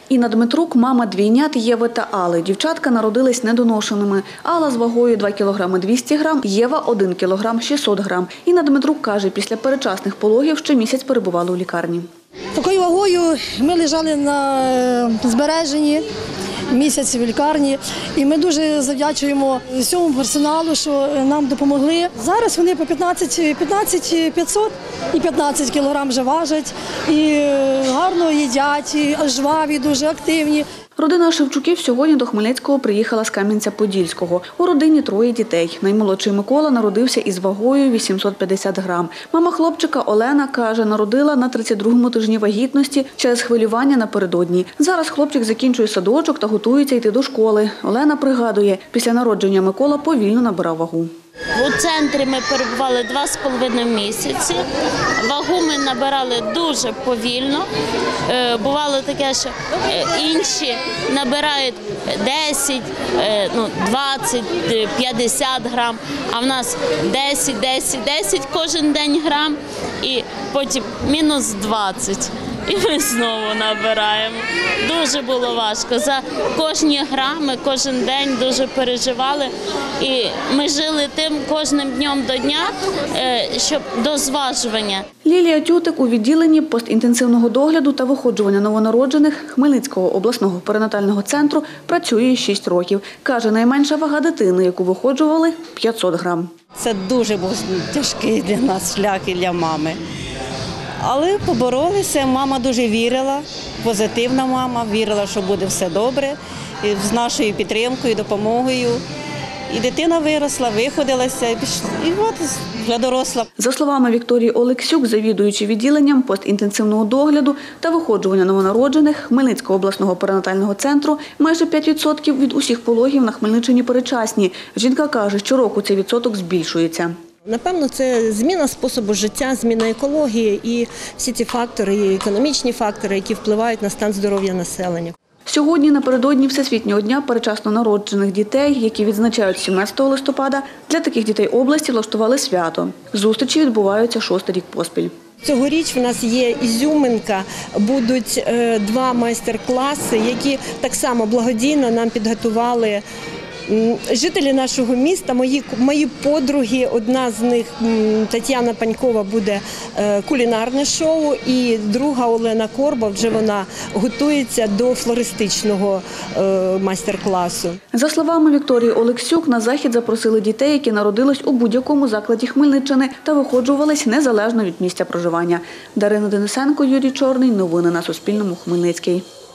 Інна Дмитрук – мама двійнят Єви та Алли. Дівчатка народились недоношеними. Алла з вагою 2 кг 200 г, Єва – 1 кг 600 г. Інна Дмитрук каже, після передчасних пологів ще місяць перебували у лікарні. Такою вагою ми лежали на збереженні, місяць в лікарні. І ми дуже завдячуємо всьому персоналу, що нам допомогли. Зараз вони по 15 500 і 15 кг вже важать. І гарно їдять, і жваві, дуже активні. Родина Шевчуків сьогодні до Хмельницького приїхала з Кам'янця-Подільського. У родині 3 дітей. Наймолодший Микола народився із вагою 850 грам. Мама хлопчика Олена каже, народила на 32-му тижні вагітності через хвилювання напередодні. Зараз хлопчик закінчує садочок та готується йти до школи. Олена пригадує, після народження Микола повільно набирав вагу. У центрі ми перебували 2,5 місяці. Вагу ми набирали дуже повільно. Бувало таке, що інші набирають 10, 20, 50 грам, а в нас 10 кожен день грам і потім мінус 20. І ми знову набираємо. Дуже було важко. За кожні грами, кожен день дуже переживали. І ми жили тим кожним днем до дня, щоб до зважування. Лілія Тютик у відділенні постінтенсивного догляду та виходжування новонароджених Хмельницького обласного перинатального центру працює 6 років. Каже, найменша вага дитини, яку виходжували – 500 грам. Це дуже був тяжкий для нас шлях і для мами. Але поборолися, мама дуже вірила, позитивна мама, вірила, що буде все добре, і з нашою підтримкою, допомогою. І дитина виросла, виходилася, і от вже доросла. За словами Вікторії Олексюк, завідуючи відділенням постінтенсивного догляду та виходжування новонароджених Хмельницького обласного перинатального центру, майже 5% від усіх пологів на Хмельниччині передчасні. Жінка каже, щороку цей відсоток збільшується. Напевно, це зміна способу життя, зміна екології і всі ці фактори, і економічні фактори, які впливають на стан здоров'я населення. Сьогодні, напередодні Всесвітнього дня передчасно народжених дітей, які відзначають 17 листопада, для таких дітей області влаштували свято. Зустрічі відбуваються 6-й рік поспіль. Цьогоріч в нас є ізюминка, будуть 2 майстер-класи, які так само благодійно нам підготували жителі нашого міста, мої подруги, одна з них, Тетяна Панькова, буде кулінарне шоу, і друга Олена Корба, вже вона готується до флористичного майстер-класу. За словами Вікторії Олексюк, на захід запросили дітей, які народились у будь-якому закладі Хмельниччини та виходжувались незалежно від місця проживання. Дарина Денисенко, Юрій Чорний. Новини на Суспільному. Хмельницький.